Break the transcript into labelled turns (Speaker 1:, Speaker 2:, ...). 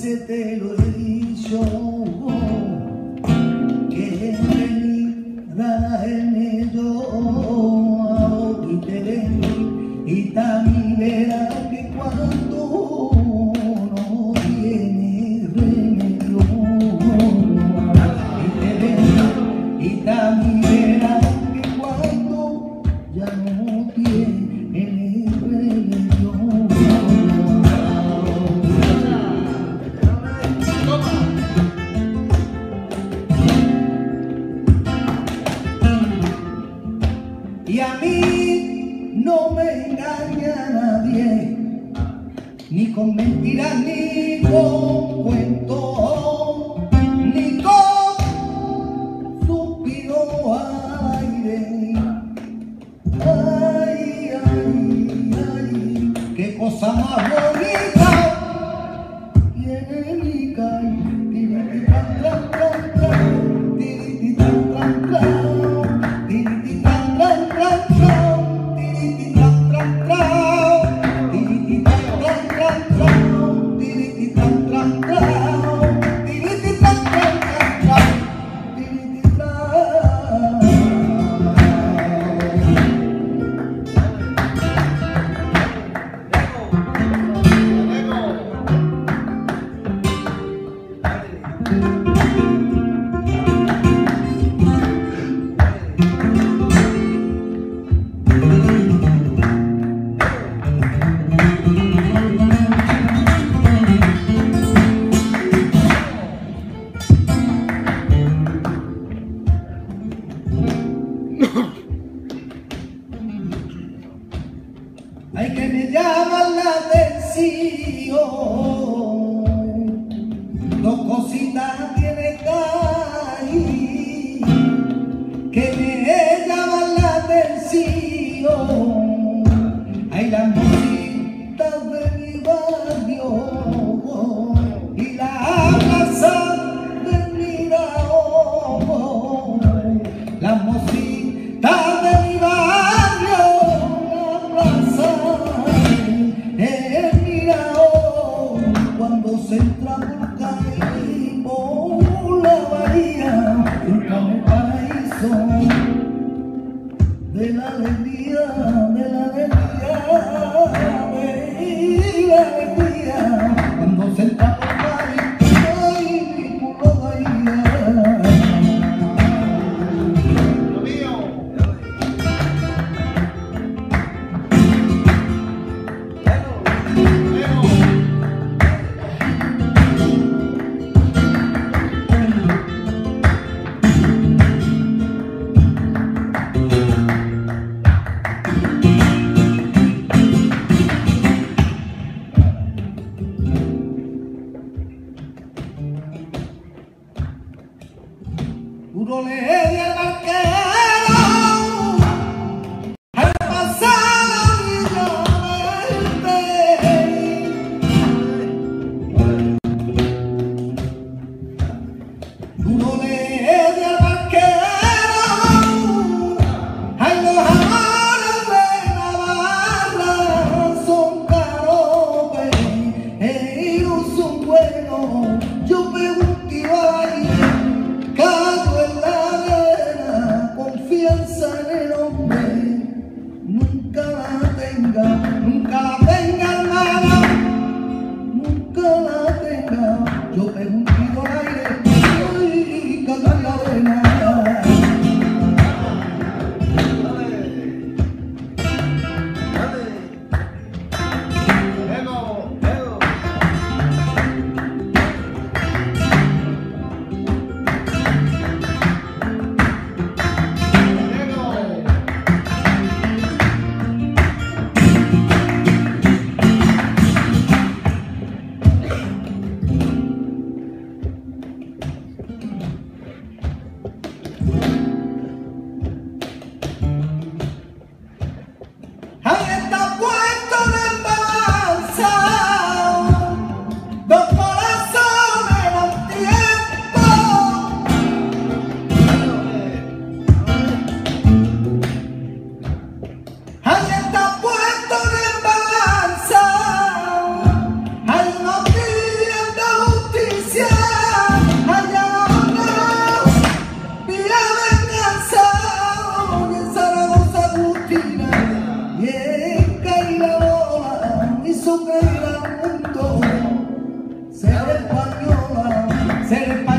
Speaker 1: veces te lo he dicho, que vení rara en ello, y te vení, y también verás que cuando no tiene remedio, y te vení, y también verás que cuando ya no tiene remedio. Y a mí no me engaña nadie, ni con mentiras, ni con cuentos, ni con suspiro al aire. Ay, ay, ay, qué cosa más bonita tiene mi calle. Ay, que me llaman la atención, dos cositas tiene ahí, que me llaman la atención. Ay, las mositas de mi barrio y la plaza de Mirador, las mositas de mi barrio, cuando se entra por caer por la bahía, entra en el paraíso de la alegría, de la alegría, de la alegría, cuando se entra por caer, ay, por la bahía. Y caída bola hizo caer al mundo. Ser española, ser española.